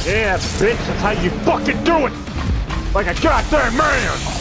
Yeah, bitch, that's how you fucking do it! Like a goddamn man!